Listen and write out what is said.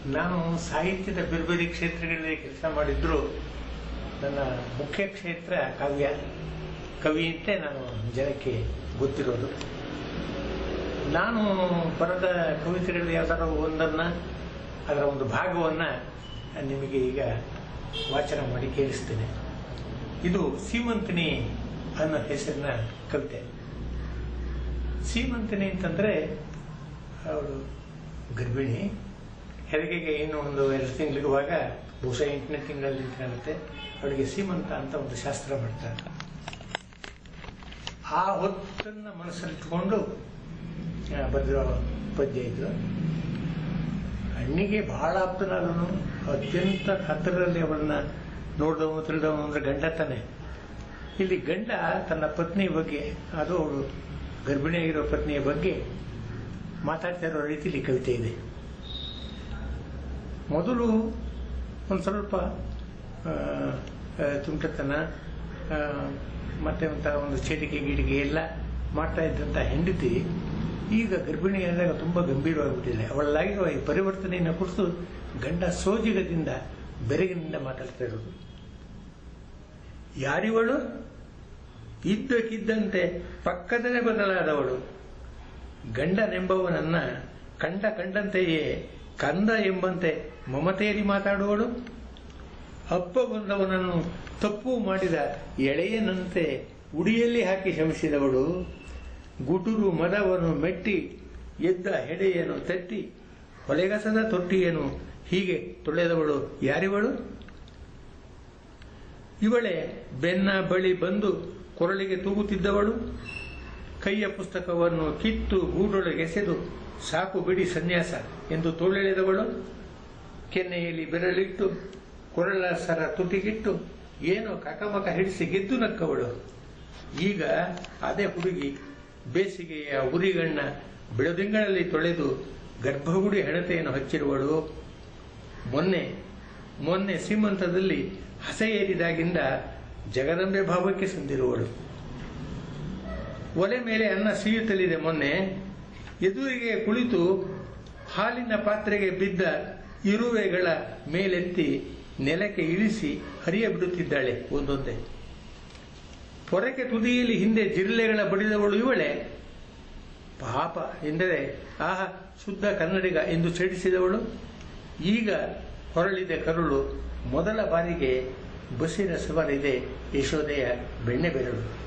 ನಾನು ಸಾಹಿತ್ಯದ ಬೇರೆ ಬೇರೆ ಕ್ಷೇತ್ರಗಳಲ್ಲಿ ಕೆಲಸ ಮಾಡಿದ್ರು ನನ್ನ ಮುಖ್ಯ ಕ್ಷೇತ್ರ ಕಾವ್ಯ. ಕವಿ ಅಂತ ನಾನು ಜನಕ್ಕೆ ಗೊತ್ತಿರೋದು. ನಾನು ಬರೆದ ಕವಿತೆಗಳಲ್ಲಿ ಯಾವ್ದಾದ್ರು ಒಂದನ್ನು, ಅದರ ಒಂದು ಭಾಗವನ್ನು ನಿಮಗೆ ಈಗ ವಾಚನ ಮಾಡಿ ಕೇಳಿಸ್ತೇನೆ. ಇದು ಸೀಮಂತಿನಿ ಅನ್ನೋ ಹೆಸರಿನ ಕವಿತೆ. ಸೀಮಂತಿನಿ ಅಂತಂದರೆ ಅವಳು ಗರ್ಭಿಣಿ, ಹೆರಿಗೆಗೆ ಇನ್ನು ಒಂದು 2 ತಿಂಗಳಿರುವಾಗ, ಬಹುಶಃ 8ನೇ ತಿಂಗಳಲ್ಲಿ ಕಾಣುತ್ತೆ, ಅವಳಿಗೆ ಸೀಮಂತ ಅಂತ ಒಂದು ಶಾಸ್ತ್ರ ಮಾಡ್ತಾರೆ. ಆ ಹೊತ್ತನ್ನು ಮನಸ್ಸಲ್ಲಿಟ್ಕೊಂಡು ಬರೆದಿರೋ ಪದ್ಯ ಇದು. ಹೆಣ್ಣಿಗೆ ಬಹಳ ಆಪ್ತನಾದವನು, ಅತ್ಯಂತ ಹತ್ತಿರದಲ್ಲಿ ಅವಳನ್ನ ನೋಡಿದವನು ತಿಳಿದವನು ಅಂದ್ರೆ ಗಂಡ ತಾನೆ. ಇಲ್ಲಿ ಗಂಡ ತನ್ನ ಪತ್ನಿಯ ಬಗ್ಗೆ, ಅದು ಅವಳು ಗರ್ಭಿಣಿಯಾಗಿರೋ ಪತ್ನಿಯ ಬಗ್ಗೆ ಮಾತಾಡ್ತಾ ಇರೋ ರೀತಿಯಲ್ಲಿ ಕವಿತೆ ಇದೆ. ಮೊದಲು ಒಂದು ಸ್ವಲ್ಪ ತುಂಟತನ ಮತ್ತೆ ಒಂದು ಚೇಟಿಕೆ ಗೀಟಿಗೆ ಎಲ್ಲ ಮಾಡ್ತಾ ಇದ್ದಂಥ ಹೆಂಡತಿ ಈಗ ಗರ್ಭಿಣಿಯಾದಾಗ ತುಂಬ ಗಂಭೀರವಾಗಿಬಿಟ್ಟಿದೆ. ಅವಳಾಗಿರುವ ಈ ಪರಿವರ್ತನೆಯನ್ನು ಕುರಿತು ಗಂಡ ಸೋಜಿಗದಿಂದ ಬೆರಗಿನಿಂದ ಮಾತಾಡ್ತಾ ಇರೋದು. ಯಾರಿವಳು? ಇದ್ದಕ್ಕಿದ್ದಂತೆ ಪಕ್ಕದಲ್ಲೇ ಬದಲಾದವಳು. ಗಂಡನೆಂಬವನನ್ನ ಕಂಡಂತೆಯೇ ಕಂದ ಎಂಬಂತೆ ಮಮತೆಯಲ್ಲಿ ಮಾತಾಡುವಳು. ಅಪ್ಪ ಬಂದವನನ್ನು ತಪ್ಪು ಮಾಡಿದ ಎಳೆಯನಂತೆ ಉಡಿಯಲ್ಲಿ ಹಾಕಿ ಶಮಿಸಿದವಳು. ಗುಟುರು ಮದವನ್ನು ಮೆಟ್ಟಿ ಎದ್ದ ಹೆಡೆಯನ್ನು ತಟ್ಟಿ ಹೊಲೆಗಸದ ತೊಟ್ಟಿಯನ್ನು ಹೀಗೆ ತೊಳೆದವಳು ಯಾರಿವಳು? ಇವಳೆ ಬೆನ್ನ ಬಳಿ ಬಂದು ಕೊರಳಿಗೆ ತೂಗುತ್ತಿದ್ದವಳು. ಕೈಯ ಪುಸ್ತಕವನ್ನು ಕಿತ್ತು ಗೂಡೊಳಗೆಸೆದು ಸಾಕು ಬಿಡಿ ಸನ್ಯಾಸ ಎಂದು ತೋಳೆಳೆದವಳು. ಕೆನ್ನೆಯಲ್ಲಿ ಬೆರಳಿಟ್ಟು ಕೊರಳ ಸರ ತುಟಿಗಿಟ್ಟು ಏನೋ ಕಕಮಕ ಹಿಡಿಸಿ ಗೆದ್ದು ನಕ್ಕವಳು. ಈಗ ಅದೇ ಹುಡುಗಿ ಬೇಸಿಗೆಯ ಉರಿಗಣ್ಣ ಬೆಳದಿಂಗಳಲ್ಲಿ ತೊಳೆದು ಗರ್ಭಗುಡಿ ಹೆಣತೆಯನ್ನು ಹಚ್ಚಿರುವಳು. ಮೊನ್ನೆ ಸೀಮಂತದಲ್ಲಿ ಹಸೆ ಏರಿದಾಗಿಂದ ಜಗದಂಬೆ ಭಾವಕ್ಕೆ ಸಂದಿರುವಳು. ಒಲೆ ಮೇಲೆ ಅನ್ನ ಸಿಯುತ್ತಲಿದೆ. ಮೊನ್ನೆ ಎದುರಿಗೆ ಕುಳಿತು ಹಾಲಿನ ಪಾತ್ರೆಗೆ ಬಿದ್ದ ಇರುವೆಗಳ ಮೇಲೆತ್ತಿ ನೆಲಕ್ಕೆ ಇಳಿಸಿ ಹರಿಯ ಬಿಡುತ್ತಿದ್ದಾಳೆ ಒಂದೊಂದೇ. ಪೊರಕೆ ತುದಿಯಲ್ಲಿ ಹಿಂದೆ ಜಿರಳೆಗಳ ಬಡಿದವಳು ಇವಳೆ. ಪಾಪ ಎಂದರೆ ಆಹ ಶುದ್ಧ ಕನ್ನಡಿಗ ಎಂದು ಛೇಡಿಸಿದವಳು. ಈಗ ಹೊರಳಿದೆ ಕರುಳು, ಮೊದಲ ಬಾರಿಗೆ ಬಸಿರ ಸವರಿದೆ ಯಶೋದೆಯ ಬೆಣ್ಣೆ ಬೆರಳು.